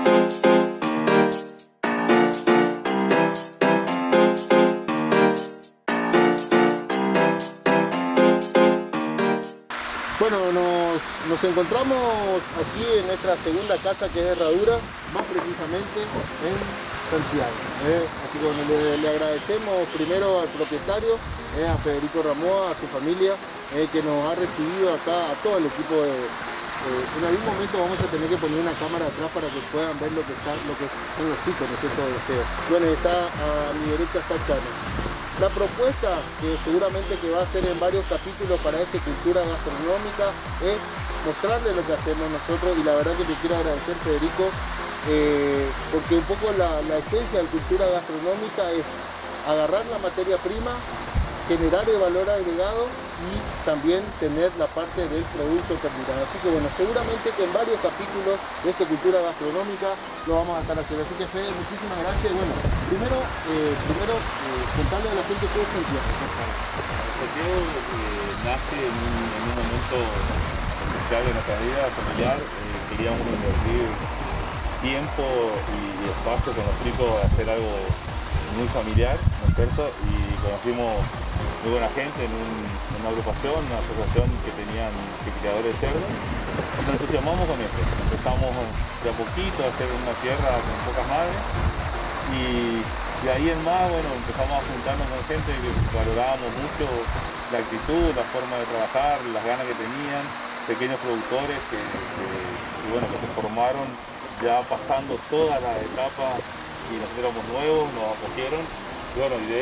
Bueno, nos encontramos aquí en nuestra segunda casa, que es Herradura, más precisamente en Santiago. Así que bueno, le agradecemos primero al propietario, a Federico Ramoa, a su familia, que nos ha recibido acá, a todo el equipo en algún momento vamos a tener que poner una cámara atrás para que puedan ver lo que son los chicos, ¿no es cierto?, de deseo. Bueno, está a mi derecha está Chano. La propuesta, que seguramente que va a ser en varios capítulos para esta cultura gastronómica, es mostrarle lo que hacemos nosotros, y la verdad que te quiero agradecer, Federico, porque un poco la esencia de la cultura gastronómica es agarrar la materia prima, generar el valor agregado y también tener la parte del producto terminado. Así que bueno, seguramente que en varios capítulos de esta cultura gastronómica lo vamos a estar haciendo. Así que Fede, muchísimas gracias. Y bueno, primero contarle a la gente qué es Santiago. Santiago nace en un momento especial de nuestra vida familiar. Queríamos invertir tiempo y espacio con los chicos a hacer algo muy familiar, ¿no es cierto? Y conocimos muy buena gente en una agrupación, una asociación que tenían criadores de cerdo, y nos entusiasmamos con eso. Empezamos de a poquito a hacer una tierra con pocas madres, y de ahí en más, bueno, empezamos a juntarnos con gente que valorábamos mucho la actitud, la forma de trabajar, las ganas que tenían, pequeños productores que se formaron ya pasando todas las etapas, y nosotros éramos nuevos, nos acogieron. Y bueno, y de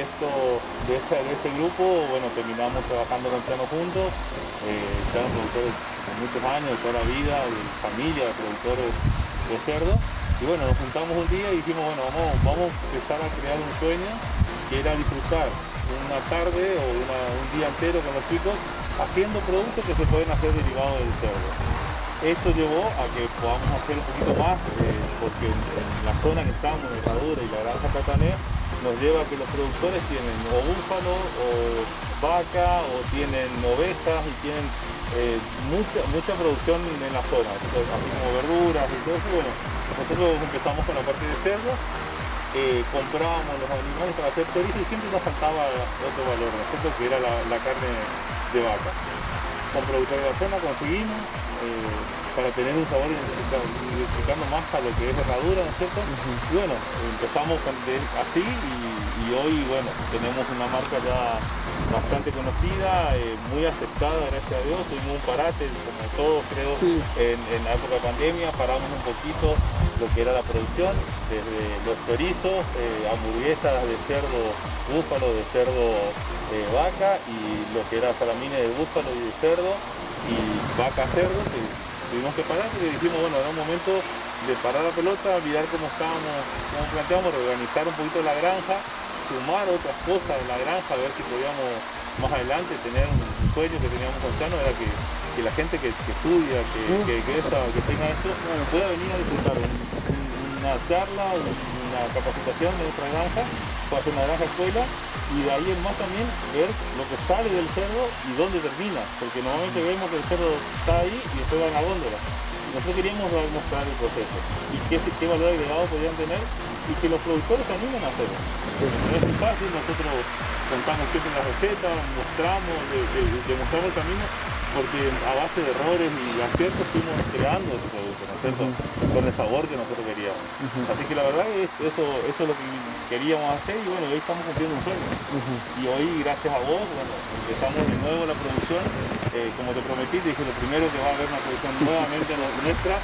ese grupo, bueno, terminamos trabajando con Chano juntos. Chano, productor de muchos años, de toda la vida, de familia, de productores de cerdo. Y bueno, nos juntamos un día y dijimos, bueno, vamos a empezar a crear un sueño, que era disfrutar una tarde o un día entero con los chicos haciendo productos que se pueden hacer derivados del cerdo. Esto llevó a que podamos hacer un poquito más, porque en la zona que estamos, en Herradura y la Granja Catané, nos lleva a que los productores tienen o búfalo o vaca, o tienen ovejas, y tienen mucha producción en la zona, así como verduras y todo eso. Bueno, nosotros empezamos con la parte de cerdo, comprábamos los animales para hacer chorizo, y siempre nos faltaba otro valor, ¿no es cierto?, que era la carne de vaca. Con productores de la zona conseguimos, para tener un sabor identificando más a lo que es Herradura, ¿no es cierto? Y bueno, empezamos así, y hoy, bueno, tenemos una marca ya bastante conocida, muy aceptada, gracias a Dios. Tuvimos un parate, como todos creo, sí. En la época de pandemia, paramos un poquito lo que era la producción, desde los chorizos, hamburguesas de cerdo búfalo, de cerdo vaca, y lo que era salamines de búfalo y de cerdo, y vaca cerdo, que tuvimos que parar, porque dijimos, bueno, era un momento de parar la pelota, mirar cómo planteamos, reorganizar un poquito la granja, sumar otras cosas en la granja, a ver si podíamos más adelante tener un sueño que teníamos con Chano, era que la gente que estudia, que tenga esto, bueno, pueda venir a disfrutar una charla, una capacitación de nuestra granja, pueda hacer una granja escuela, y de ahí en más también ver lo que sale del cerdo y dónde termina, porque normalmente vemos que el cerdo está ahí y después va en la góndola. Nosotros queríamos mostrar el proceso y qué valor agregado podían tener, y que los productores se animen a hacerlo. No es muy fácil, nosotros contamos siempre las recetas, mostramos, demostramos el camino, porque a base de errores y aciertos fuimos creando ese producto, ¿no es cierto?, con el sabor que nosotros queríamos. Así que la verdad es eso es lo que queríamos hacer, y bueno, hoy estamos cumpliendo un sueño. Y hoy, gracias a vos, bueno, empezamos de nuevo la producción. Como te prometí, te dije, lo primero que va a haber una producción nuevamente nuestra,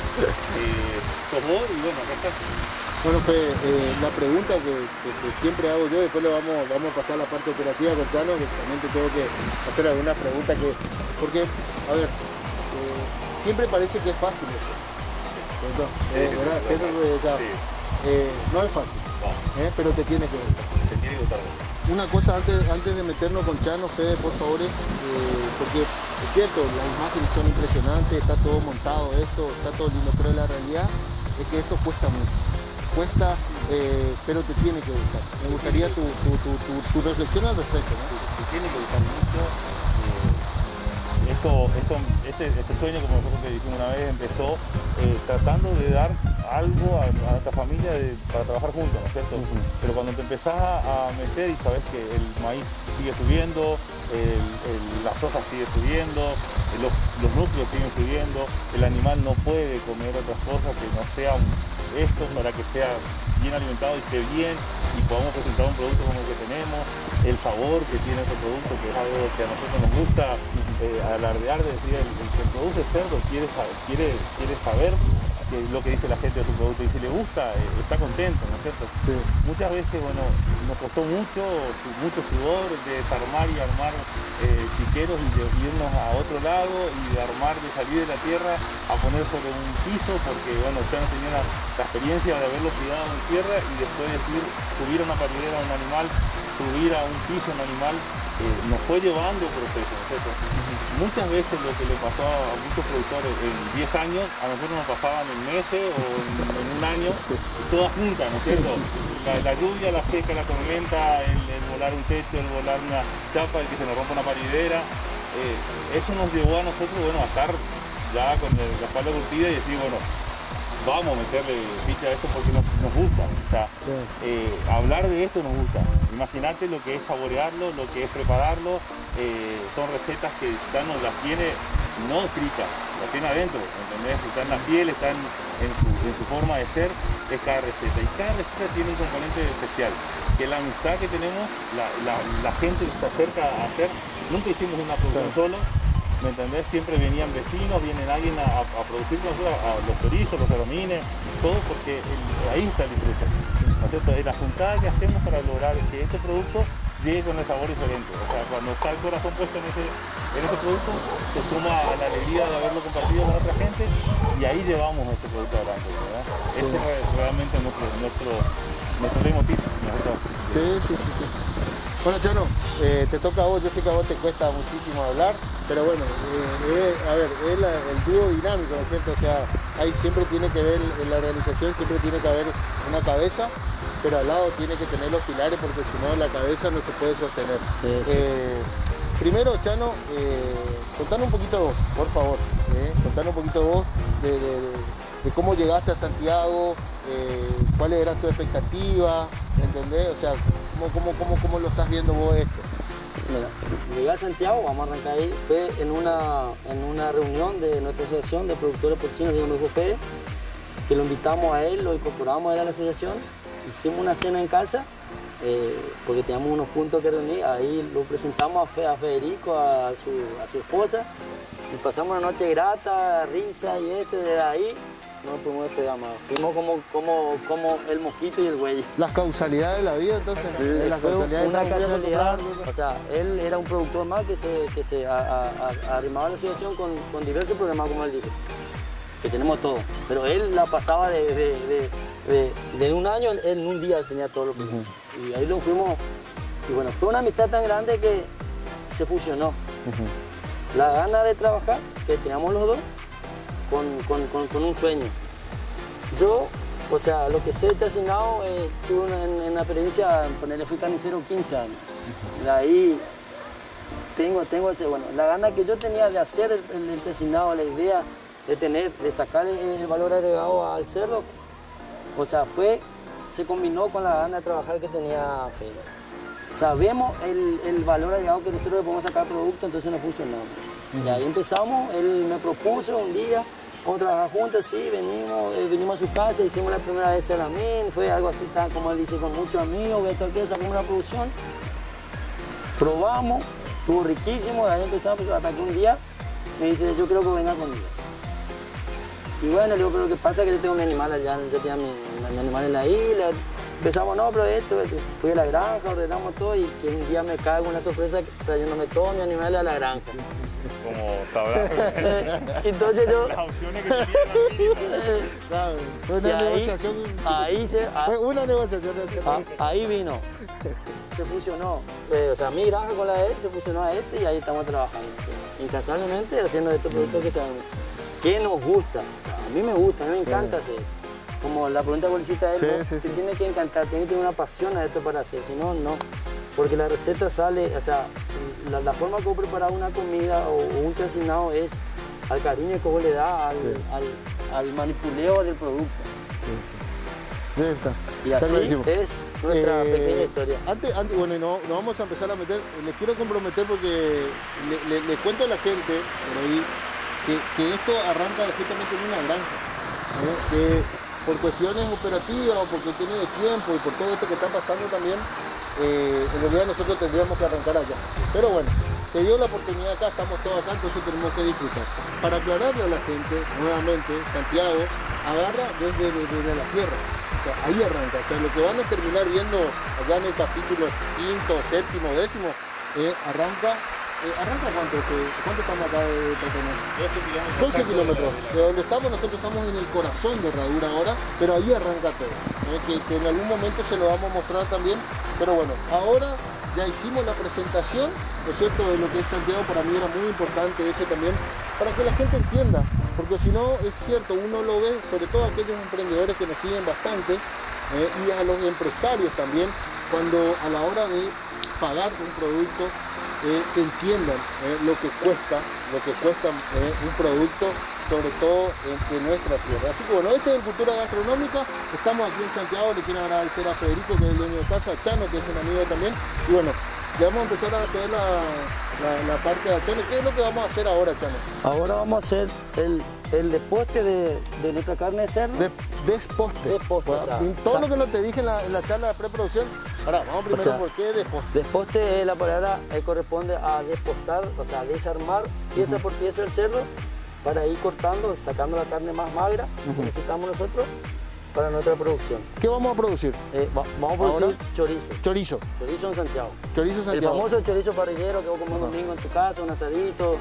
sos vos, y bueno, acá está. Bueno, Fede, la pregunta que siempre hago yo, después le vamos a pasar a la parte operativa con Chano, que también te tengo que hacer algunas preguntas porque, a ver, siempre parece que es fácil esto, ¿cierto? ¿Verdad? ¿Cierto? O sea, no es fácil, pero te tiene que gustar. Te tiene que gustar. Una cosa antes de meternos con Chano, Fede, por favor, porque es cierto, las imágenes son impresionantes, está todo montado esto, está todo lindo, pero la realidad es que esto cuesta mucho. Pero te tiene que gustar. Me gustaría tu reflexión al respecto, ¿no? Te tiene que gustar mucho. Este sueño, como nosotros te dijimos una vez, empezó tratando de dar algo a nuestra familia para trabajar juntos, ¿no es cierto? Pero cuando te empezás a meter y sabes que el maíz sigue subiendo, la soja sigue subiendo, los núcleos siguen subiendo, el animal no puede comer otras cosas que no sean esto para que sea bien alimentado y esté bien y podamos presentar un producto como el que tenemos, el sabor que tiene este producto, que es algo que a nosotros nos gusta alardear, de decir, el que produce cerdo quiere saber lo que dice la gente de su producto y si le gusta, está contento, ¿no es cierto? Sí. Muchas veces, bueno, nos costó mucho sudor de desarmar y armar chiqueros y de irnos a otro lado y de armar, de salir de la tierra a poner sobre un piso porque, bueno, ya no tenía la experiencia de haberlo cuidado en tierra y después decir, subir a una paridera a un animal, subir a un piso a un animal, nos fue llevando el proceso, ¿no es cierto? Muchas veces lo que le pasó a muchos productores en 10 años, a nosotros nos pasaban en meses o en un año, todas juntas, ¿no es cierto? La lluvia, la seca, la tormenta, el volar un techo, el volar una chapa, el que se nos rompa una paridera, eso nos llevó a nosotros, bueno, a estar ya con la espalda curtida y decir, bueno, vamos a meterle ficha a esto porque nos gusta, o sea, hablar de esto nos gusta. Imagínate lo que es saborearlo, lo que es prepararlo, son recetas que ya nos las tiene no escritas, las tiene adentro, ¿entendés? Está en la piel, está en su forma de ser, es cada receta. Y cada receta tiene un componente especial, que la amistad que tenemos, la gente que se acerca a hacer, nunca hicimos una producción solo, ¿me entendés? Siempre venían vecinos, vienen alguien a producir con nosotros, a los chorizos, los alamines, todo porque ahí está el disfrute, ¿no es cierto? Es la juntada que hacemos para lograr que este producto llegue con el sabor diferente. O sea, cuando está el corazón puesto en ese producto, se suma a la alegría de haberlo compartido con otra gente y ahí llevamos este producto adelante, ¿verdad? Ese es realmente nuestro leitmotiv, ¿no es cierto? Sí. Bueno, Chano, te toca a vos, yo sé que a vos te cuesta muchísimo hablar, pero bueno, a ver, es el dúo dinámico, ¿no es cierto? O sea, ahí siempre tiene que ver, en la organización siempre tiene que haber una cabeza, pero al lado tiene que tener los pilares porque si no la cabeza no se puede sostener. Sí. Primero, Chano, contanos un poquito vos, por favor, contanos un poquito vos de cómo llegaste a Santiago, cuáles eran tus expectativas, ¿entendés? O sea, ¿cómo lo estás viendo vos esto? Mira, llegué a Santiago, vamos a arrancar ahí, fue en una reunión de nuestra asociación de productores porcinos de Grupo Fede, que lo invitamos a él, lo incorporamos a él a la asociación, hicimos una cena en casa, porque teníamos unos puntos que reunir, ahí lo presentamos a Federico, a su esposa, y pasamos una noche grata, risa y de ahí no pudimos despegar más. Fuimos como el mosquito y el güey. Las causalidades de la vida, entonces. Una casualidad. O sea, él era un productor más que se arrimaba a la asociación con diversos programas, como él dijo. Que tenemos todo. Pero él la pasaba de un año, él en un día tenía todos los programas. Y ahí lo fuimos. Y bueno, fue una amistad tan grande que se fusionó. La gana de trabajar que teníamos los dos con un sueño. Yo, o sea, lo que sé de chacinado, tuve en la experiencia, ponerle, fui carnicero 15 años. De ahí tengo bueno, la gana que yo tenía de hacer el chacinado, la idea de sacar el valor agregado al cerdo, o sea, se combinó con la gana de trabajar que tenía Fede. Sabemos el valor agregado que nosotros le podemos sacar al producto, entonces nos fusionamos. Y ahí empezamos, él me propuso un día, vamos a trabajar juntos, sí, venimos a su casa, hicimos la primera vez el amén, fue algo así, tan, como él dice, con muchos amigos, sacamos una producción, probamos, estuvo riquísimo, de ahí empezamos, hasta que un día me dice, yo creo que venga conmigo. Y bueno, le digo, pero lo que pasa es que yo tengo mi animal allá, yo tenía mi animal en la isla, empezamos, no, pero esto, fui a la granja, ordenamos todo y que un día me cago una sorpresa trayéndome todo mi animal a la granja. Como sabrás. Entonces yo... Las opciones que tenía claro, fue una negociación. Fue una negociación. Ahí vino. Se fusionó. O sea, mi granja con la de él se fusionó a y ahí estamos trabajando. Incansablemente haciendo estos productos que sabemos. Que nos gusta. O sea, a mí me gusta, a mí me encanta hacer. Como la pregunta bolsita de él, te tiene que encantar, tiene que tener una pasión a esto para hacer. Si no, no. Porque la receta sale, o sea, la forma como preparar una comida o un chacinado es al cariño que vos le das, al manipuleo del producto. Debe estar. Y Te así agradecemos. es nuestra pequeña historia. Antes, bueno, nos vamos a empezar a meter, les quiero comprometer porque le cuento a la gente por ahí que esto arranca justamente en una granja, ¿no? Que por cuestiones operativas o por cuestiones de tiempo y por todo esto que está pasando también, en realidad nosotros tendríamos que arrancar allá. Pero bueno, se dio la oportunidad acá, estamos todos acá, entonces tenemos que disfrutar. Para aclararle a la gente, nuevamente, Santiago agarra desde la tierra. O sea, ahí arranca. O sea, lo que van a terminar viendo allá en el capítulo 5, 7, 10, arranca ¿cuánto estamos acá de Tatané? 12 kilómetros. De donde estamos, nosotros estamos en el corazón de Herradura ahora, pero ahí arranca todo. Que en algún momento se lo vamos a mostrar también. Pero bueno, ahora ya hicimos la presentación, ¿no es cierto?, de lo que es Santiago. Para mí era muy importante eso también, para que la gente entienda. Porque si no, es cierto, uno lo ve, sobre todo aquellos emprendedores que nos siguen bastante, y a los empresarios también, cuando a la hora de pagar un producto, que entiendan lo que cuesta un producto, sobre todo de nuestra tierra. Así que bueno, este es el Cultura Gastronómica, estamos aquí en Santiago. Le quiero agradecer a Federico, que es el dueño de casa, a Chano, que es un amigo también, y bueno, le vamos a empezar a hacer la parte de Chano. ¿Qué es lo que vamos a hacer ahora, Chano? Ahora vamos a hacer el desposte de nuestra carne de cerdo. Desposte. Desposte, Bueno, o sea, todo lo que no te dije en la charla de preproducción. Ahora, vamos primero por qué desposte. Desposte es la palabra que corresponde a despostar, o sea, desarmar pieza por pieza el cerdo para ir cortando, sacando la carne más magra que necesitamos nosotros para nuestra producción. ¿Qué vamos a producir? Vamos a producir chorizo. Chorizo. Chorizo en Santiago. Chorizo en Santiago. El famoso chorizo parrillero que vos comés un domingo en tu casa, un asadito,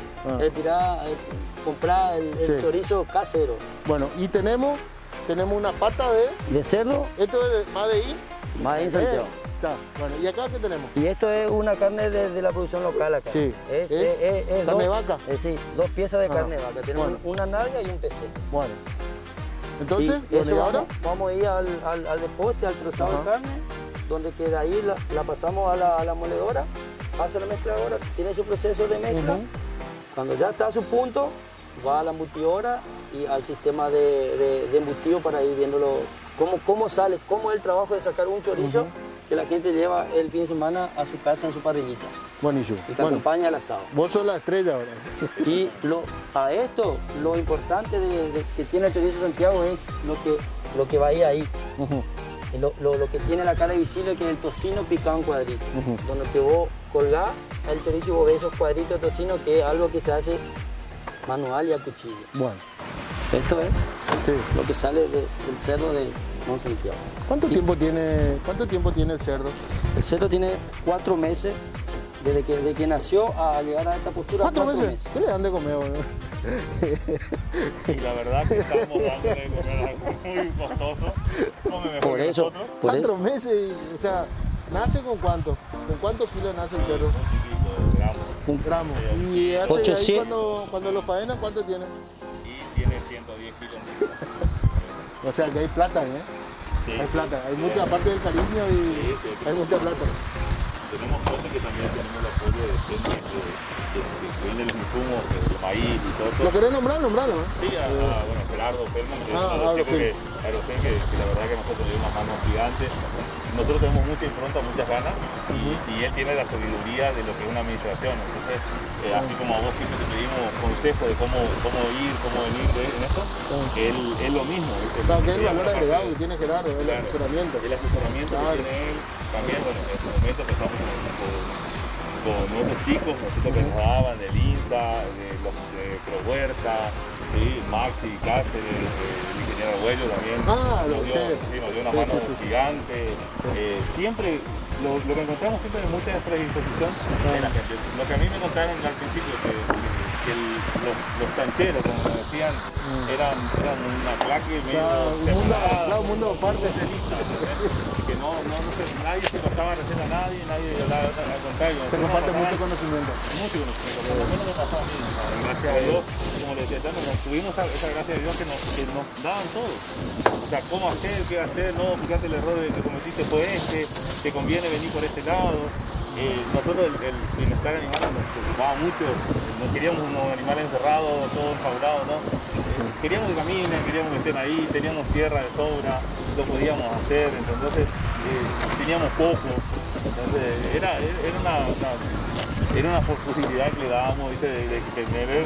comprar el chorizo casero. Bueno, y tenemos una pata de cerdo. Esto es Made in. Made in Santiago. Bueno, ¿y acá qué tenemos? Y esto es una carne de la producción local acá. Sí. Es carne de vaca. Sí, 2 piezas de carne de vaca. Tenemos una nalga y un pesete. Bueno. Entonces, eso vamos a ir al desposte, al trozado de carne, donde que de ahí la pasamos a la moledora, pasa a la mezcladora, tiene su proceso de mezcla. Cuando ya está a su punto, va a la embutidora y al sistema de embutido para ir viéndolo, cómo sale, cómo es el trabajo de sacar un chorizo que la gente lleva el fin de semana a su casa en su parrillita. Buenísimo. Y que acompaña al asado. Vos sos la estrella ahora. Y a esto, lo importante que tiene el chorizo Santiago es lo que va a ir ahí. Lo que tiene la cara visible, que es el tocino picado en cuadritos. Donde que vos colgás el chorizo y vos ves esos cuadritos de tocino, que es algo que se hace manual y a cuchillo. Bueno. Esto es lo que sale del cerdo de Mon Santiago. ¿Cuánto tiempo tiene el cerdo? El cerdo tiene 4 meses, desde que nació a llegar a esta postura. 4 meses. ¿Qué le dan de comer? Y la verdad que estamos dándole de comer algo muy costoso. Come mejor por que eso, nosotros. 4 meses, o sea, ¿nace con cuánto? ¿Con cuántos kilos nace el cerdo? Un gramo. Y antes de ahí, cuando lo faenan, ¿cuánto tiene? Y tiene 110 kilos. O sea, que hay plata, ¿eh? Sí, hay plata, hay mucha parte del cariño y hay mucha plata. Tenemos suerte que también tenemos el apoyo de gente que vende los insumos, el maíz y todo eso. ¿Lo querés nombrar? Nombralo, ¿eh? Sí, bueno, Gerardo Feldman, que es uno de los chicos que la verdad que nosotros le dio una mano gigante. Nosotros tenemos mucha impronta, muchas ganas, y él tiene la sabiduría de lo que es una administración. Entonces, así como a vos siempre te pedimos consejos de cómo ir, cómo venir en esto, él es lo mismo. Claro, que es el valor agregado que tiene Gerardo, el asesoramiento. El asesoramiento que tiene él, también, bueno, en ese momento empezamos con otros chicos que nos daban del INTA, de Prohuerta, Maxi Cáceres, el ingeniero Abuelo también. Nos dio una mano gigante. Siempre, lo que encontramos siempre es mucha predisposición de la gente. Lo que a mí me contaron al principio, que los chancheros, como me decían, eran una claque medio un mundo aparte. Que no sé, nadie se pasaba receta a nadie hablaba al contrario. Se comparte mucho conocimiento. Mucho conocimiento, por lo menos me pasó a mí. Gracias a Dios, como les decía, tuvimos esa gracia de Dios que nos daban todo. O sea, cómo hacer, qué hacer, no, fíjate el error que cometiste fue te conviene venir por este lado. Nosotros el bienestar animal nos preocupaba mucho, no queríamos unos animales encerrados, todos enjaulados, ¿no? queríamos que caminen, queríamos que estén ahí, teníamos tierra de sobra, lo podíamos hacer, entonces teníamos poco, entonces era una posibilidad que le dábamos, ¿viste? De tener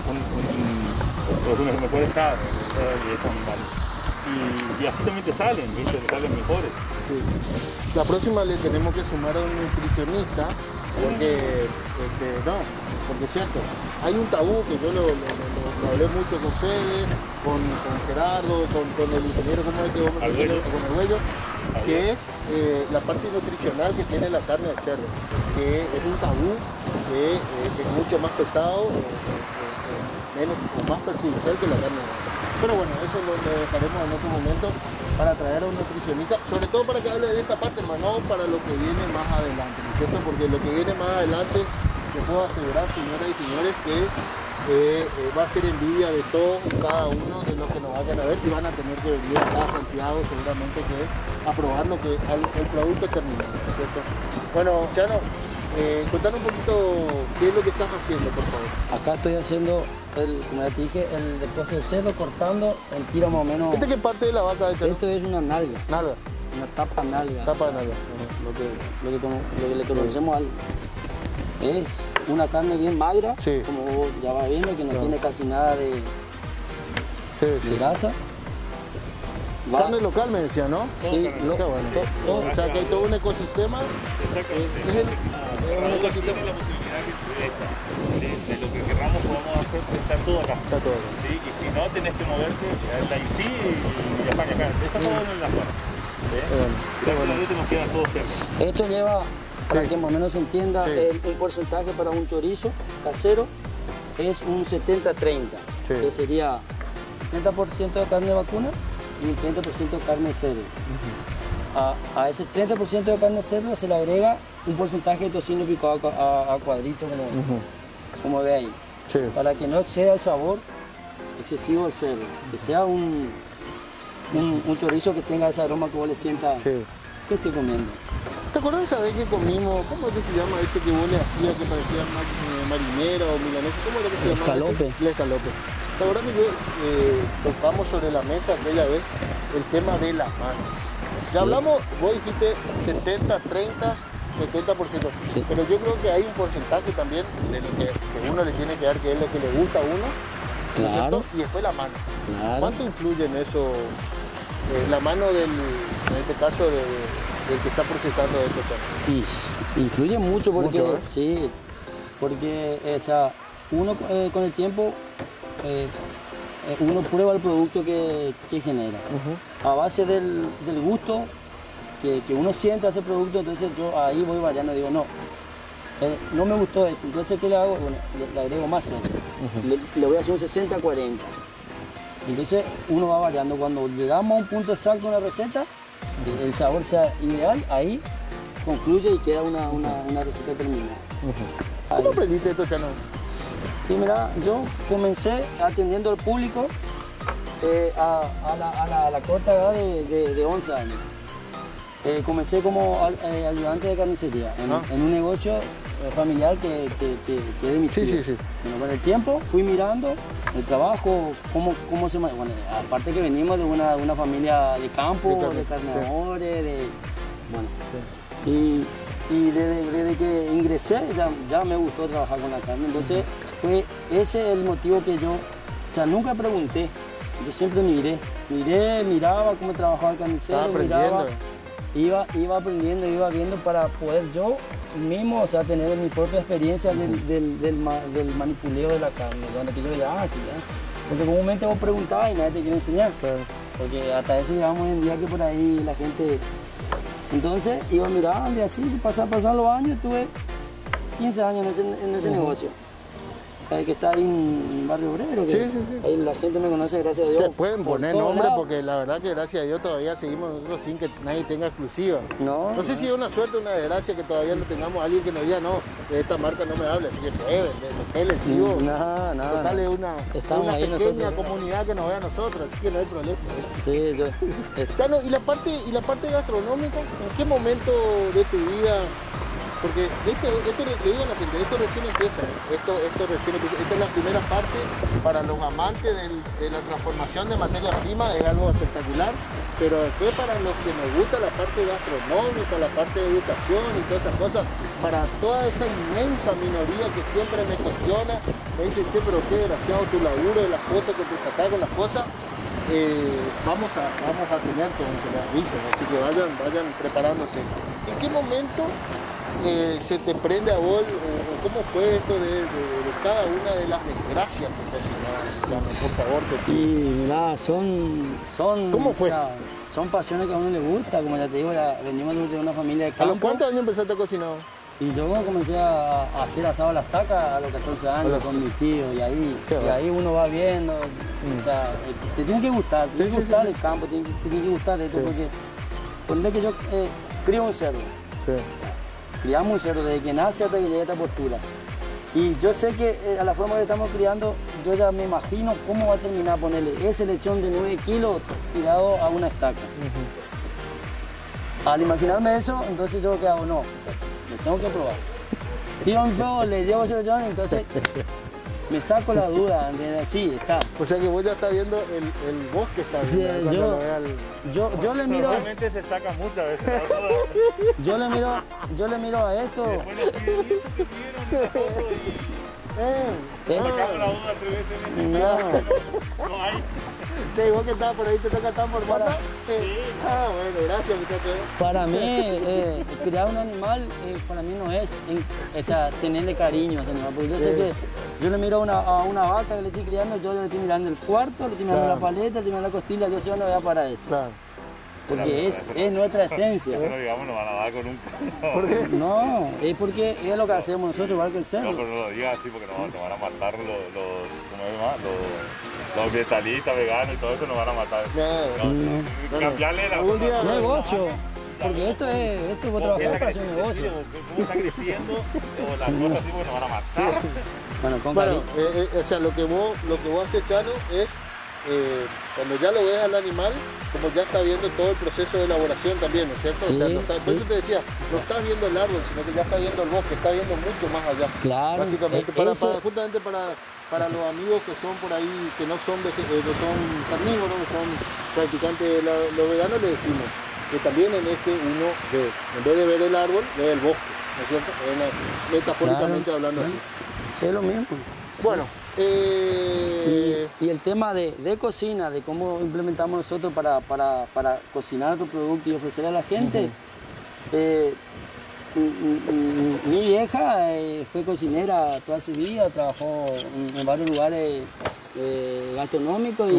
un mejor estado de estos animales. Y así también te salen, ¿viste? Te salen mejores. Sí. La próxima le tenemos que sumar a un nutricionista, porque, porque es cierto, hay un tabú que yo lo hablé mucho con Fede, con Gerardo, con el ingeniero, ¿cómo es que vos me dijiste? Con el Huello, que es la parte nutricional que tiene la carne de cerdo, que es un tabú que es mucho más pesado o más perjudicial que la carne de vaca. Pero bueno, eso lo dejaremos en otro momento para traer a un nutricionista, sobre todo para que hable de esta parte, hermano, para lo que viene más adelante, ¿no es cierto? Porque lo que viene más adelante, les puedo asegurar, señoras y señores, que va a ser envidia de todos, cada uno de los que nos vayan a ver, y van a tener que venir acá a Santiago seguramente a probar lo que el producto terminado, ¿no es cierto? Bueno, Chano, contanos un poquito qué es lo que estás haciendo, por favor. Acá estoy haciendo, como ya te dije, el depósito del cerdo, cortando el tiro más o menos. ¿Qué parte de la vaca es? Esto es una nalga. Nalga. Una tapa nalga. Tapa de nalga. Lo que le conocemos al... Es una carne bien magra, sí, como vos ya vas viendo, que no tiene casi nada de grasa. Carne local me decía, ¿no? Sí, qué bueno. O sea que hay todo un ecosistema. Exactamente. Es un ecosistema. La posibilidad que de lo que queramos podamos hacer, está todo acá. Está todo acá. ¿Sí? Y si no, tenés que moverte a la ICI y España acá. Está todo en la zona. Gracias a Dios nos queda todo cerca. Esto lleva, para que más o menos se entienda, un porcentaje para un chorizo casero es un 70-30, que sería 70% de carne vacuna y un 30% de carne de cerdo. A ese 30% de carne de cerdo se le agrega un porcentaje de tocino picado a cuadritos, como ve ahí, para que no exceda el sabor excesivo del cerdo, que sea un chorizo que tenga ese aroma que vos le sientas que estoy comiendo. ¿Te acuerdas esa vez que comimos, cómo es que se llama ese que vos le hacías que parecía marinera o milanesa? ¿Cómo era que se llamaba? Escalope. El escalope. La verdad que tocamos sobre la mesa aquella vez el tema de las manos. Ya hablamos, vos dijiste 70, 30, 70%, pero yo creo que hay un porcentaje también de lo que uno le tiene que dar, que es lo que le gusta a uno, claro, y después la mano. Claro. ¿Cuánto influye en eso la mano en este caso del que está procesando esto, Chano? Influye mucho porque, porque o sea, uno con el tiempo uno prueba el producto que genera. A base del gusto que uno siente a ese producto, entonces yo ahí voy variando, digo, no me gustó esto, entonces ¿qué le hago? Bueno, le agrego más cerdo. Le voy a hacer un 60-40. Entonces uno va variando. Cuando llegamos a un punto exacto en la receta, el sabor sea ideal, ahí concluye y queda una receta terminada. ¿Cómo aprendiste esto, Chano? Y mira, yo comencé atendiendo al público a la corta edad de 11 años. Comencé como ayudante de carnicería en un negocio familiar que es de mi tío. Bueno, con el tiempo fui mirando el trabajo, cómo se... Bueno, aparte que venimos de una familia de campo, de carnadores, y desde que ingresé ya me gustó trabajar con la carne. Entonces fue ese el motivo que yo, o sea, nunca pregunté, yo siempre miraba cómo trabajaba el carnicero, miraba, iba aprendiendo, iba viendo para poder yo mismo, o sea, tener mi propia experiencia del manipuleo de la carne, donde que yo ya, porque comúnmente vos preguntabas y nadie te quiere enseñar, porque hasta eso llegamos hoy en día que por ahí la gente... Entonces iba mirando y así, pasaron los años, tuve 15 años en ese negocio. Que está ahí en Barrio Obrero, que ahí la gente me conoce, gracias a Dios. Se pueden poner nombre porque la verdad que gracias a Dios todavía seguimos nosotros sin que nadie tenga exclusiva. No sé si es una suerte o una desgracia que todavía no tengamos a alguien que nos diga, no, de esta marca no me hable, así que puede, el chivo. Total, es una pequeña comunidad que nos ve a nosotros, así que no hay problema. Sí, Chano, ¿y la parte gastronómica? ¿En qué momento de tu vida porque esto le digo a la gente, esto recién empieza, esto recién empieza. Esta es la primera parte para los amantes de la transformación de materia prima, es algo espectacular, pero después para los que nos gusta la parte gastronómica, la parte de educación y todas esas cosas, para toda esa inmensa minoría que siempre me cuestiona, me dice, che, pero qué desgraciado tu laburo, de las fotos que te sacás con las cosas, vamos a tener todo ese aviso, así que vayan preparándose. ¿En qué momento se te prende a vos, o cómo fue esto de cada una de las desgracias profesionales? Por favor, te pido. Y mirá, son ¿Cómo fue? O sea, son pasiones que a uno le gusta, como ya te digo, venimos de una familia de ¿A campo. los cuántos años empezaste a cocinar? Y yo comencé a hacer asado a las tacas a los 14 años con mi tío, y ahí uno va viendo, o sea, te tiene que gustar, te tiene que gustar el campo, te tiene que gustar esto, porque ponle que yo crío un cerdo, o sea, criamos un cerdo desde que nace hasta que llega a esta postura. Y yo sé que a la forma que estamos criando, yo ya me imagino cómo va a terminar ponerle ese lechón de 9 kilos tirado a una estaca. Al imaginarme eso, entonces yo, ¿qué hago? No, me tengo que probar. Tiro un fuego, le llevo ese lechón, entonces me saco la duda de sí, está. O sea que vos ya estás viendo el bosque, está viendo, Sí, cuando lo vea yo le miro. Normalmente se saca muchas veces la duda. Yo le miro a esto. Después nos piden, ¿y eso que vieron? La foto y sacamos la duda 3 veces en este caso. No hay. Che, vos que estás por ahí, te toca tan por Para- masa. Sí. Ah, bueno, gracias, muchachos. Para mí, criar un animal, para mí no es o sea, tenerle cariño a ese animal. Porque yo sé que yo le miro a una vaca que le estoy criando, yo le estoy mirando el cuarto, le estoy mirando Claro. la paleta, le estoy mirando la costilla, yo sé dónde voy a parar eso. Claro. Porque es nuestra esencia. Eso no digamos, no van a dar con nunca. ¿Por qué? No, es porque es lo que hacemos nosotros, igual que el No, cerdo. pero no lo digas así porque nos van a matar los vegetalistas, veganos y todo eso nos van a matar. No. Cambiarle la Algún día- Negocio, porque esto es vos trabajar para hacer un negocio. ¿Cómo está creciendo? O las cosas así porque nos van a matar. Bueno, con Bueno, cariño. o sea, lo que vos haces, Chano, es cuando ya lo ves al animal, como ya está viendo todo el proceso de elaboración también, ¿no es cierto? Sí, O sea, no está- por sí. eso te decía, no estás viendo el árbol, sino que ya estás viendo el bosque, está viendo mucho más allá. Claro, Básicamente, eso- justamente para eso. los amigos que son por ahí, que no son carnívoros, que son practicantes de los veganos, les decimos que también en este uno ve, en vez de ver el árbol, ve el bosque, ¿no es cierto? Metafóricamente Claro, hablando claro. así. Sí, es lo mismo. Bueno, Y el tema de cocina, de cómo implementamos nosotros para cocinar nuestro producto y ofrecer a la gente. Mi vieja fue cocinera toda su vida, trabajó en varios lugares gastronómicos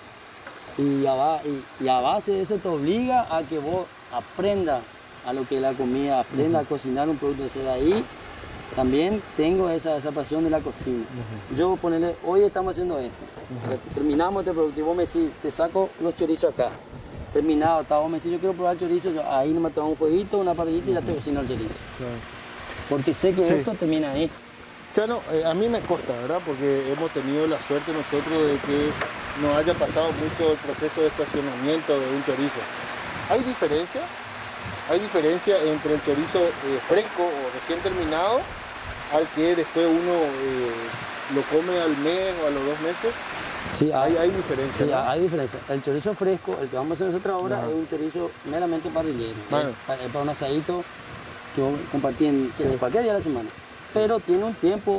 y a base de eso te obliga a que vos aprendas a lo que es la comida, aprendas a cocinar un producto. De ahí también tengo esa pasión de la cocina. Yo ponerle, hoy estamos haciendo esto. O sea, terminamos este producto y vos me decís, te saco los chorizos acá. Terminado, vos me decís, yo quiero probar chorizo, ahí no me tomo un fueguito, una parrillita y ya te cocino el chorizo. Porque sé que Sí. esto termina ahí. Chano, a mí me consta, ¿verdad? Porque hemos tenido la suerte nosotros de que nos haya pasado mucho el proceso de estacionamiento de un chorizo. ¿Hay diferencia? ¿Hay diferencia entre el chorizo fresco o recién terminado al que después uno lo come al mes o a los 2 meses? Sí, Hay diferencia, Sí, ¿no? hay diferencia. El chorizo fresco, el que vamos a hacer nosotros ahora, es un chorizo meramente parrillero. Bueno. Es para un asadito que vos compartís en cualquier día de la semana. Pero tiene un tiempo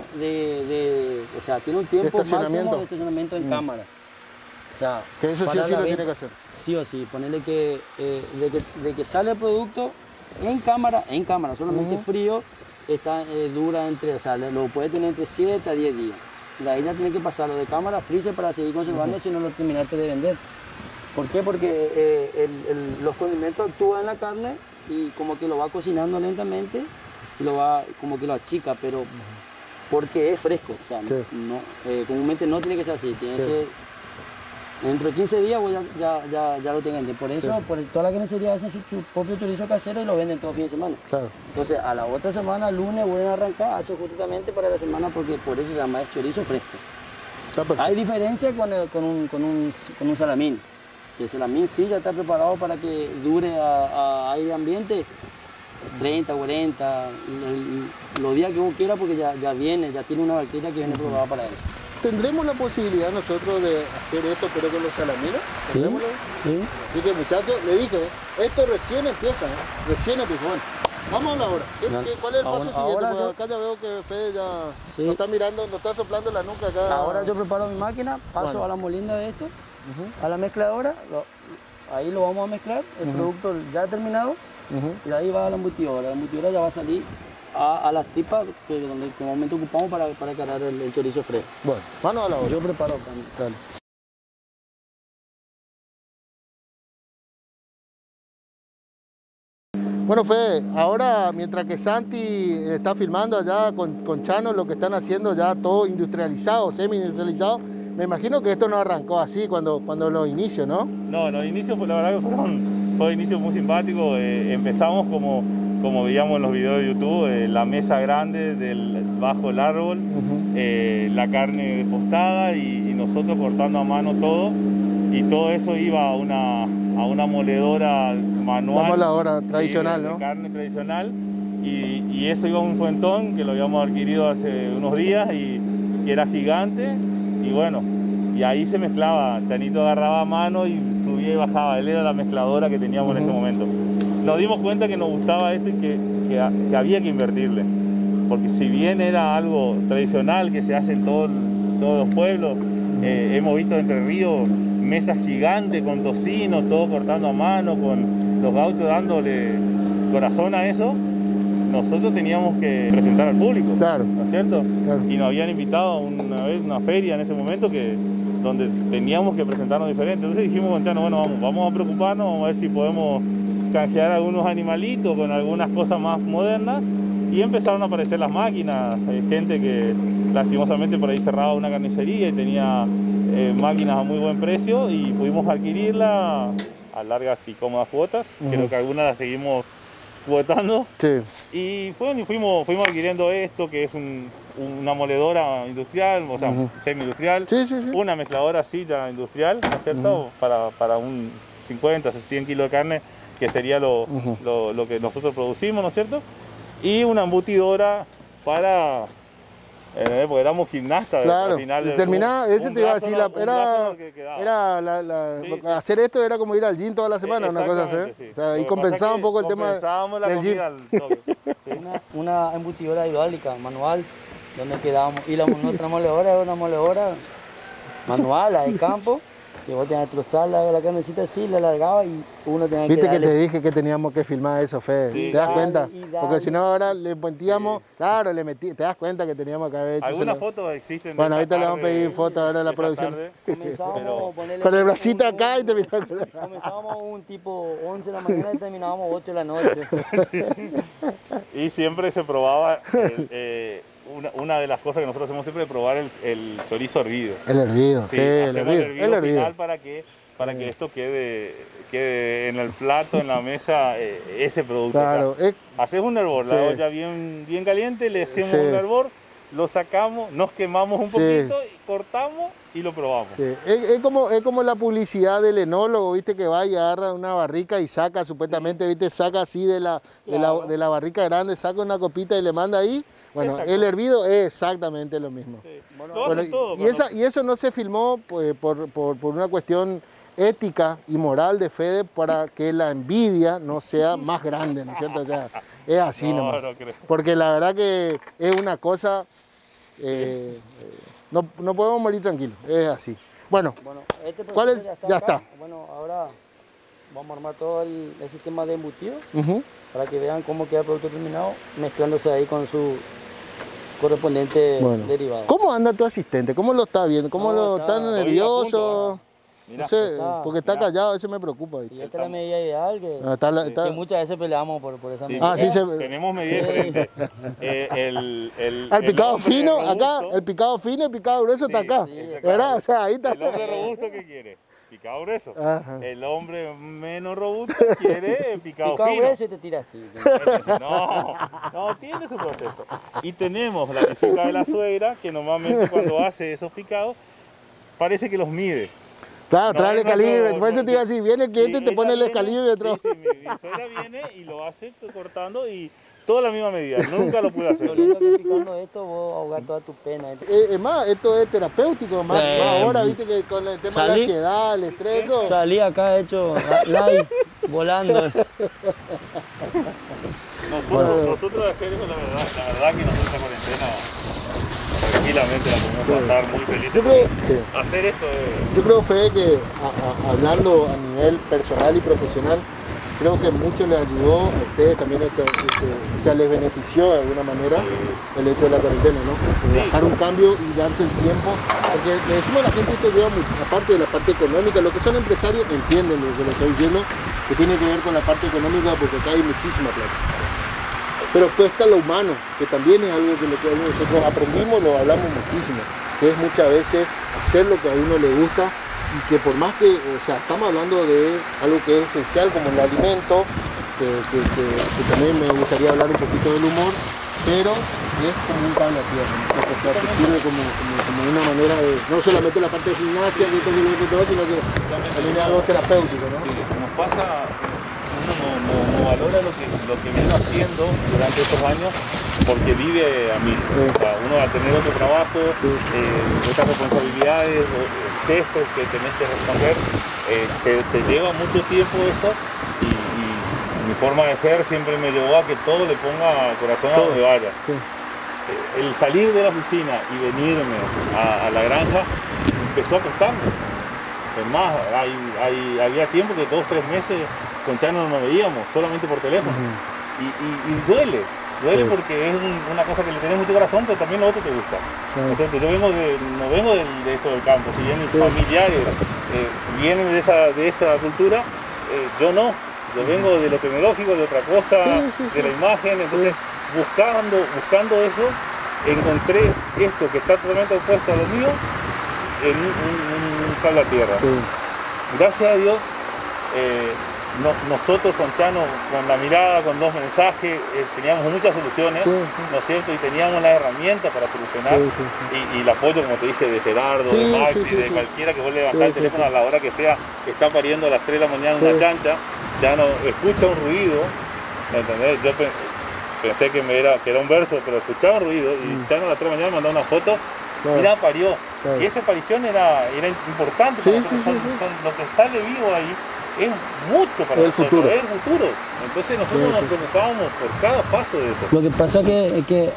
o sea, tiene un tiempo máximo de estacionamiento en cámara. O sea, Que eso sí para o sí la lo venta, tiene que hacer. Sí o sí, ponerle que, de que sale el producto en cámara, solamente frío, dura entre, o sea, lo puede tener entre 7 a 10 días. De ahí ya tiene que pasarlo de cámara a freezer para seguir conservando si no lo terminaste de vender. ¿Por qué? Porque los condimentos actúan en la carne y como que lo va cocinando lentamente y como que lo achica, pero porque es fresco, o sea, Sí. comúnmente no tiene que ser así, tiene que ser dentro de 15 días ya lo tengan. Por eso, toda la carnicería hacen su propio chorizo casero y lo venden todo fin de semana. Claro. Entonces, a la otra semana, lunes, vuelven a arrancar, hacen justamente para la semana porque por eso se llama chorizo fresco. Está perfecto. Hay diferencia con un salamín. El salamín sí ya está preparado para que dure a aire ambiente 30, 40, los días que uno quiera, porque ya viene, ya tiene una vaquita que viene programada para eso. ¿Tendremos la posibilidad nosotros de hacer esto pero con los salaminos? Sí, sí. Así que muchachos, le dije, esto recién empieza, recién empieza. Bueno, vamos a la hora. ¿Cuál es el paso siguiente? Porque acá ya veo que Fede ya nos está mirando, nos está soplando la nuca acá. Ahora yo preparo mi máquina, paso a la molinda de esto, a la mezcladora, ahí lo vamos a mezclar, el producto ya terminado, y de ahí va a la embutidora. La embutidora ya va a salir a las tipas que donde en el momento ocupamos para cargar el chorizo fresco. Bueno, vamos a la hora. Yo preparo acá. Dale. Bueno, Fede, ahora mientras que Santi está filmando allá con Chano lo que están haciendo ya todo industrializado, semi-industrializado, me imagino que esto no arrancó así cuando los inicios, ¿no? No, los inicios la verdad que fue inicios muy simpáticos. Empezamos como veíamos en los videos de YouTube, la mesa grande bajo el árbol, la carne postada y nosotros cortando a mano todo. Y todo eso iba a una moledora manual. La moledora tradicional, de ¿no? Carne tradicional. Y eso iba a un fuentón que lo habíamos adquirido hace unos días y era gigante. Y bueno, y ahí se mezclaba. Chanito agarraba a mano y subía y bajaba. Él era la mezcladora que teníamos en ese momento. Nos dimos cuenta que nos gustaba esto y que había que invertirle. Porque si bien era algo tradicional que se hace en todos los pueblos, hemos visto Entre Ríos mesas gigantes con tocino, todo cortando a mano, con los gauchos dándole corazón a eso, nosotros teníamos que presentar al público, claro, ¿no es cierto? Claro. Y nos habían invitado a una feria en ese momento donde teníamos que presentarnos diferente. Entonces dijimos con Chano, bueno, vamos a preocuparnos, vamos a ver si podemos canjear algunos animalitos con algunas cosas más modernas. Y empezaron a aparecer las máquinas, gente que lastimosamente por ahí cerraba una carnicería y tenía máquinas a muy buen precio y pudimos adquirirla a largas y cómodas cuotas. Creo que algunas las seguimos cuotando. Sí. Y fuimos adquiriendo esto, que es una moledora industrial, o sea, semi-industrial, una mezcladora silla industrial, ¿no es cierto? Para un 50 o 100 kilos de carne, que sería lo que nosotros producimos, ¿no es cierto? Y una embutidora para... porque éramos gimnastas, claro, al final. Y terminaba, ese te iba a decir, hacer esto era como ir al gym toda la semana, una cosa así. Sí. O sea, y compensaba un poco el tema del gym. Una embutidora hidráulica, manual, donde quedábamos. Y nuestra moledora era una moledora manual, la de campo. Que vos tenías que trozar la carnecita así, la alargaba y uno tenía que Viste darle... que te dije que teníamos que filmar eso, Fede. Sí, ¿Te das cuenta? Dale. Porque si no ahora le metíamos, claro, te das cuenta que teníamos que haber hecho. Algunas fotos existen. Bueno, ahorita le vamos a pedir fotos ahora a la producción. Con el bracito acá y terminamos. Comenzábamos un tipo 11 de la mañana y terminábamos 8 de la noche. Y siempre se probaba... Una de las cosas que nosotros hacemos siempre es probar el chorizo hervido. El hervido, sí, el hervido. Final para que esto quede en el plato, en la mesa, ese producto. Claro. Haces un hervor, la olla bien caliente, le hacemos un hervor, lo sacamos, nos quemamos un poquito, cortamos y lo probamos. Sí. Es como la publicidad del enólogo, ¿viste? Que va y agarra una barrica y saca, supuestamente, ¿viste? Saca así de la barrica grande, saca una copita y le manda ahí. Bueno, el hervido es exactamente lo mismo. Sí. Y eso no se filmó pues, por una cuestión ética y moral de Fede para que la envidia no sea más grande, ¿no es cierto? O sea, es así nomás. No creo. Porque la verdad que es una cosa... no podemos morir tranquilos, es así. Bueno ¿cuál es? Ya está. Bueno, ahora vamos a armar todo el sistema de embutido para que vean cómo queda el producto terminado, mezclándose ahí con su correspondiente derivado. ¿Cómo anda tu asistente? ¿Cómo lo está viendo? ¿Cómo lo está nervioso? Mirá, no sé, porque está callado, eso me preocupa. Y esta es la medida ideal, que muchas veces peleamos por esa medida. Tenemos medidas diferentes. El picado fino, acá, el picado fino y el picado grueso está acá. ¿Verdad? O sea, ahí está. El hombre robusto, ¿qué quiere? Picado grueso. Ajá. El hombre menos robusto quiere picado fino. Picado grueso y te tira así. No, tiene su proceso. Y tenemos la visita de la suegra, que normalmente cuando hace esos picados, parece que los mide. Claro, trae el escalibre. no, Por eso te iba a decir, viene el cliente y te pone el escalibre. Sí, mi suegra viene y lo hace cortando y toda la misma medida. Nunca lo pude hacer. Lo lindo que picando esto, vos ahogar toda tu pena. Es más, esto es terapéutico, más ahora, viste que con el tema de la ansiedad, el estrés, eso. Salí acá hecho live, volando. Nosotros hacer eso, la verdad que nosotros esta cuarentena tranquilamente la podemos pasar muy feliz. Yo creo, sí. Hacer esto es... Yo creo, Fede, que hablando a nivel personal y profesional, creo que mucho les ayudó a ustedes también, o sea, les benefició de alguna manera el hecho de la cuarentena, ¿no? Dejar un cambio y darse el tiempo, porque le decimos a la gente esto lleva mucho, aparte de la parte económica, los que son empresarios entienden lo que les estoy diciendo, que tiene que ver con la parte económica, porque acá hay muchísima plata. Pero después está lo humano, que también es algo que nosotros aprendimos, lo hablamos muchísimo, que es muchas veces hacer lo que a uno le gusta y que por más que, o sea, estamos hablando de algo que es esencial como el alimento, que también me gustaría hablar un poquito del humor, pero es como un cable a tierra, ¿no? O sea, que sirve como una manera de, no solamente la parte de gimnasia, que todo, sino que también es algo terapéutico, ¿no? Sí, nos pasa... No valora lo que vino haciendo durante estos años porque vive a mí. O sea, uno va a tener otro trabajo, otras responsabilidades, jefes que tenés que responder, te lleva mucho tiempo eso y mi forma de ser siempre me llevó a que todo le ponga corazón a donde vaya. Sí. El salir de la oficina y venirme a la granja empezó a costarme. Es más, había tiempo que 2 o 3 meses con Chano no nos veíamos, solamente por teléfono. Y duele porque es una cosa que le tenés mucho corazón, pero también lo otro te gusta. O sea, yo no vengo de esto del campo, si bien mis familiares vienen de esa cultura, yo no. Yo vengo de lo tecnológico, de otra cosa, de la imagen, entonces buscando eso, encontré esto que está totalmente opuesto a lo mío en un cable a tierra. Sí. Gracias a Dios, nosotros con Chano, con la mirada, con 2 mensajes, teníamos muchas soluciones, ¿no es cierto? Y teníamos las herramientas para solucionar. Y el apoyo, como te dije, de Gerardo, de Maxi, de cualquiera que vuelva a levantar el teléfono a la hora que sea, que está pariendo a las 3 de la mañana en una chancha, Chano escucha un ruido, ¿me entendés? Yo pensé que era un verso, pero escuchaba un ruido y Chano a las 3 de la mañana mandó una foto. Mira, parió. Y esa aparición era importante para nosotros. Lo que sale vivo ahí es mucho para nosotros, es el futuro. Entonces nosotros nos preocupábamos por cada paso de eso. Lo que pasa es que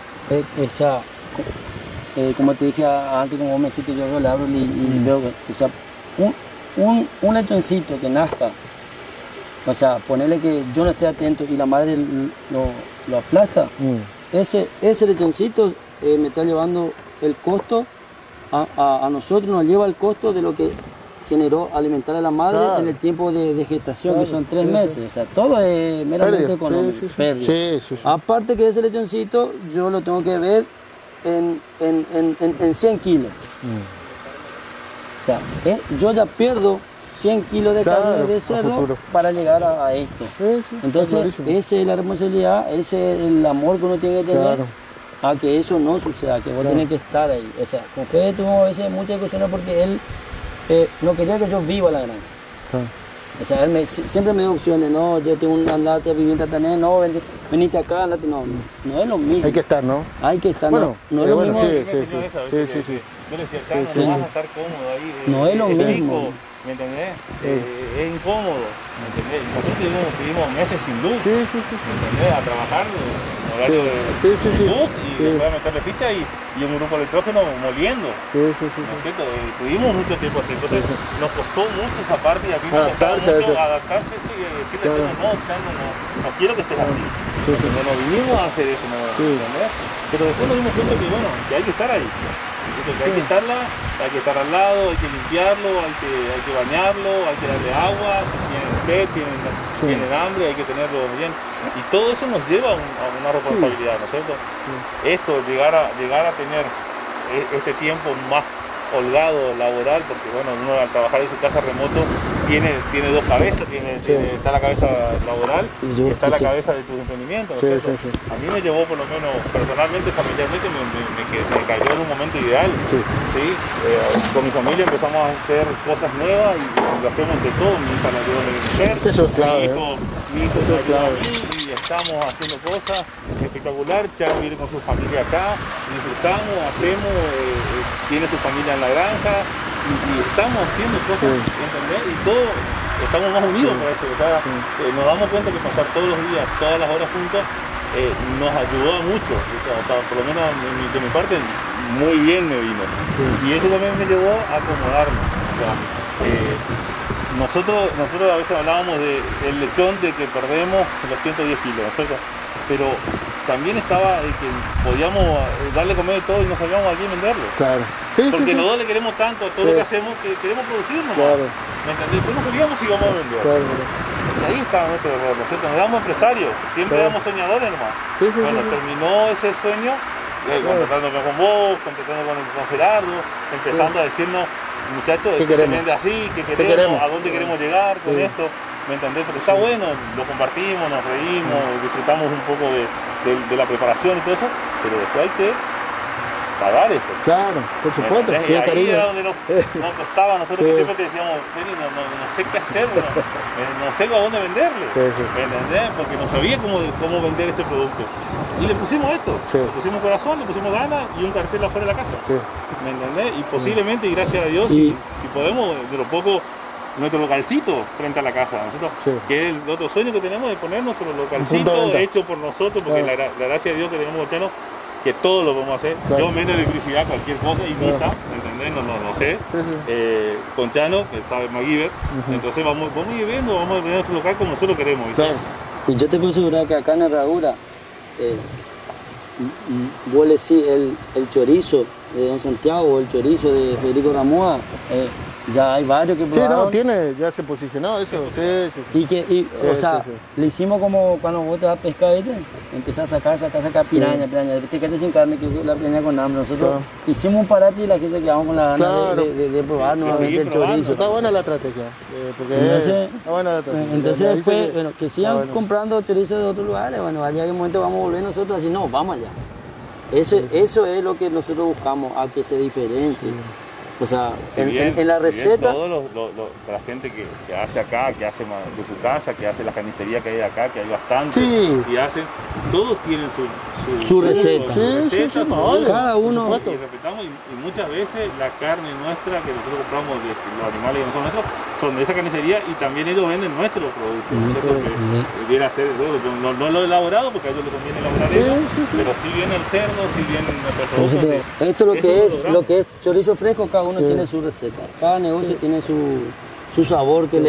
como te dije antes, como vos me decís, yo le abro y veo que un lechoncito que nazca, o sea, ponerle que yo no esté atento y la madre lo aplasta, ese lechoncito me está llevando el costo a nosotros, nos lleva el costo de lo que generó alimentar a la madre en el tiempo de gestación, que son 3 meses. O sea, todo es meramente económico. Aparte que ese lechoncito yo lo tengo que ver en 100 kilos. O sea, yo ya pierdo 100 kilos de carne de cerdo para llegar a esto. Entonces, esa es la responsabilidad, ese es el amor que uno tiene que tener a que eso no suceda, que vos tenés que estar ahí. O sea, con Fede tuvimos a veces muchas discusiones porque él no quería que yo viva la granja. O sea, él siempre me dio opciones, no, yo tengo un andate a vivir en Tatanés, no, venite acá, andate, no es lo mismo. Hay que estar, ¿no? Hay que estar, bueno, no es lo mismo. Sí. Yo le decía, Chano, no vas a estar cómodo ahí. No es lo mismo. ¿Me entendés? Es incómodo, ¿me entendés? Nosotros tuvimos meses sin luz, ¿me entendés? A trabajar en horario de luz y después a meterle ficha y un grupo electrógeno moliendo, ¿no es cierto? Tuvimos mucho tiempo así, entonces nos costó mucho esa parte y a mí me costaba mucho adaptarse y decirle a no, Chano, no quiero que estés así. No vinimos a hacer esto, ¿entendés? Pero después nos dimos cuenta que hay que estar ahí. Que hay que estar al lado, hay que limpiarlo, hay que bañarlo, hay que darle agua, si tienen sed, tienen hambre, hay que tenerlo bien. Y todo eso nos lleva a una responsabilidad, ¿no es cierto? Esto, llegar a tener este tiempo más holgado laboral, porque bueno, uno al trabajar en su casa remoto tiene dos cabezas, está la cabeza laboral y está la cabeza de tu emprendimiento, ¿no es cierto? A mí me llevó, por lo menos personalmente, familiarmente, me cayó en un momento ideal. Con mi familia empezamos a hacer cosas nuevas y lo hacemos de todo. Mi hija la ayuda a crecer, eso es clave, mi hijo se ayuda a mí, y estamos haciendo cosas espectacular. Charo viene con su familia acá, disfrutamos, hacemos, tiene su familia en la granja y estamos haciendo cosas, ¿entendés? Y todo, estamos más unidos por eso, o sea, nos damos cuenta que pasar todos los días, todas las horas juntos, nos ayudó mucho, o sea, por lo menos de mi parte, muy bien me vino. Y eso también me llevó a acomodarme. O sea, nosotros a veces hablábamos del lechón, de que perdemos los 110 kilos, ¿no es cierto? Pero también estaba el que podíamos darle comer de todo y no sabíamos a quién venderlo. Claro. Porque los dos le queremos tanto a todo lo que hacemos que queremos producirnos. Claro. ¿Me entendés? Pues no sabíamos si íbamos a vender. Claro. Y ahí estaba nuestro error, ¿no es cierto? No éramos empresarios, siempre éramos soñadores nomás. Bueno, terminó ese sueño, contratándonos con vos, contratándonos con Gerardo, empezando a decirnos, muchachos, esto se vende así, ¿qué queremos? ¿A dónde queremos llegar con esto? ¿Me entendés? Porque está bueno, lo compartimos, nos reímos, disfrutamos un poco de la preparación y todo eso, pero después hay que pagar esto. Claro, por supuesto. Y ahí era donde nos costaba, nosotros que siempre te decíamos, Feli, no sé qué hacer, no sé a dónde venderle. ¿Me entendés? Porque no sabía cómo vender este producto. Y le pusimos esto, le pusimos corazón, le pusimos ganas y un cartel afuera de la casa. ¿Me entendés? Y posiblemente, y gracias a Dios, si podemos, de lo poco, nuestro localcito frente a la casa, ¿no? Que es el otro sueño que tenemos, de poner nuestro localcito hecho por nosotros, porque la gracia de Dios que tenemos con Chano, que todo lo podemos hacer, yo menos electricidad, cualquier cosa, y misa, ¿entendés? No sé, con Chano, que sabe MacGyver, entonces vamos a ir viendo, vamos a tener nuestro local como nosotros queremos. Y yo te puedo asegurar que acá en Herradura, vos le decís el chorizo de Don Santiago o el chorizo de Federico Ramoa, ya hay varios que probaron. Ya se posicionó eso, le hicimos como cuando vos te vas a pescar, ¿viste? Empezás a sacar piraña, te quedaste sin carne, que la piraña con hambre. Nosotros hicimos un parate y la gente quedamos con la gana de probar nuevamente el chorizo. Está buena la estrategia, entonces después, que sigan comprando chorizo de otros lugares, bueno, al día momento vamos a volver nosotros así, no, vamos allá. Eso es lo que nosotros buscamos, a que se diferencie. O sea, en la receta... La gente que hace acá, que hace de su casa, que hace la carnicería que hay acá, que hay bastante, y hacen, todos tienen su receta. Cada uno... Y respetamos, y muchas veces la carne nuestra que nosotros compramos de los animales que no son nuestros, son de esa carnicería, y también ellos venden nuestros productos. Que viene a ser, no lo he elaborado porque a ellos les conviene elaborar pero sí viene el cerdo, sí viene nuestro producto. Esto lo que es chorizo fresco, cada uno tiene su receta. Cada negocio tiene su sabor que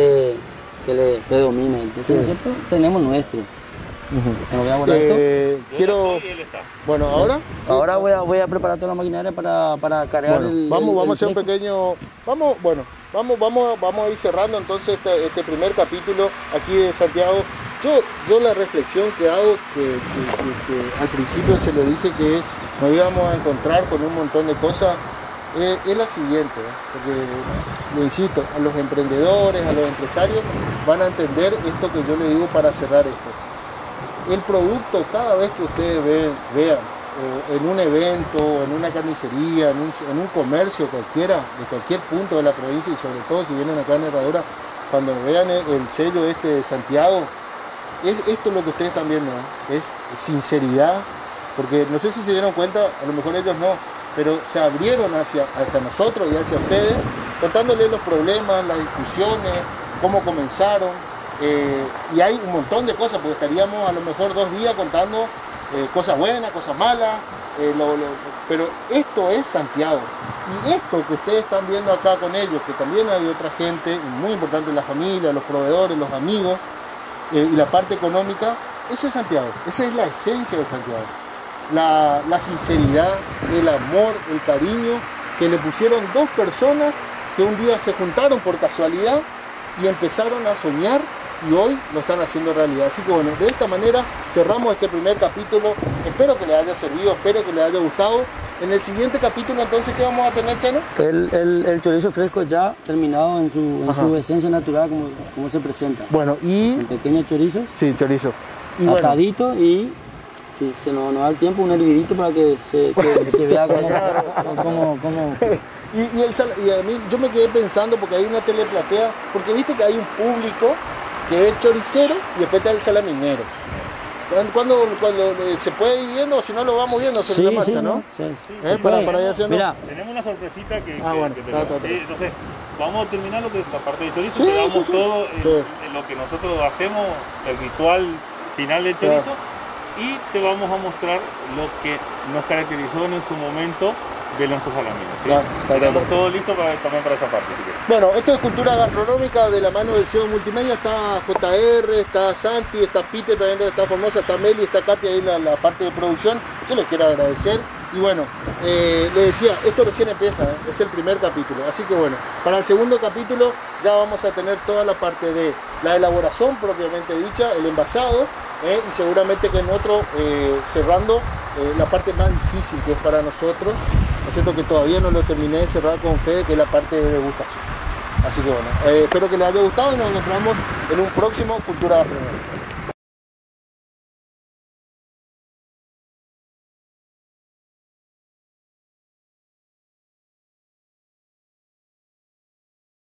le predomina. Entonces nosotros tenemos nuestro. Bueno, voy a guardar esto. Bueno, ahora voy a preparar toda la maquinaria para cargar vamos a hacer un pequeño... Vamos a ir cerrando entonces este primer capítulo aquí de Santiago. Yo la reflexión que hago, que al principio se lo dije, que nos íbamos a encontrar con un montón de cosas, es la siguiente, porque, le insisto, a los emprendedores, a los empresarios, van a entender esto que yo le digo para cerrar esto. El producto, cada vez que ustedes vean en un evento, en una carnicería, en un comercio cualquiera, de cualquier punto de la provincia, y sobre todo si vienen acá en Herradura, cuando vean el sello de Santiago, esto es lo que ustedes están viendo, es sinceridad, porque no sé si se dieron cuenta, a lo mejor ellos no, pero se abrieron hacia nosotros y hacia ustedes, contándoles los problemas, las discusiones, cómo comenzaron, y hay un montón de cosas, porque estaríamos a lo mejor 2 días contando cosas buenas, cosas malas, pero esto es Santiago, y esto que ustedes están viendo acá con ellos, que también hay otra gente, muy importante, la familia, los proveedores, los amigos, y la parte económica, eso es Santiago, esa es la esencia de Santiago. La sinceridad, el amor, el cariño que le pusieron 2 personas que un día se juntaron por casualidad y empezaron a soñar, y hoy lo están haciendo realidad. Así que bueno, de esta manera cerramos este primer capítulo. Espero que les haya servido, espero que les haya gustado, en el siguiente capítulo entonces, ¿qué vamos a tener, Chano? El chorizo fresco ya terminado en su esencia natural, como se presenta. Bueno, y... El pequeño chorizo. Sí, chorizo. Y atadito bueno. Y si se nos da el tiempo, un hervidito para que se vea como y a mí, yo me quedé pensando, porque hay una teleplatea, porque viste que hay un público que es choricero y después está el salaminero. Cuando se puede ir viendo, o si no lo vamos viendo sobre la marcha, ¿no? Sí, para ir haciendo... Mira, tenemos una sorpresita que bueno, ¿sí? Entonces, vamos a terminar lo que la parte de chorizo, te damos todo en lo que nosotros hacemos, el ritual final del chorizo, y te vamos a mostrar lo que nos caracterizó en su momento de nuestros salaminos, ¿sí? Tenemos todo listo también para esa parte, si quieres. Bueno, esto es cultura gastronómica de la mano del CEO Multimedia. Está JR, está Santi, está Peter, también está Formosa, está Meli, está Katia ahí en la parte de producción. Yo les quiero agradecer. Y bueno, les decía, esto recién empieza, es el primer capítulo. Así que bueno, para el segundo capítulo ya vamos a tener toda la parte de la elaboración propiamente dicha, el envasado, y seguramente que en otro, cerrando la parte más difícil que es para nosotros, ¿no es cierto? Que todavía no lo terminé de cerrar con Fede, que es la parte de degustación. Así que bueno, espero que les haya gustado y nos encontramos en un próximo Cultura Gastronómica.